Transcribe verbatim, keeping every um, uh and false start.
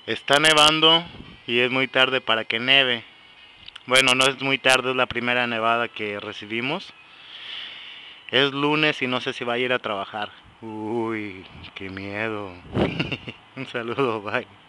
Está nevando y es muy tarde para que neve. Bueno, no es muy tarde, es la primera nevada que recibimos. Es lunes y no sé si va a ir a trabajar. Uy, qué miedo. Un saludo, bye.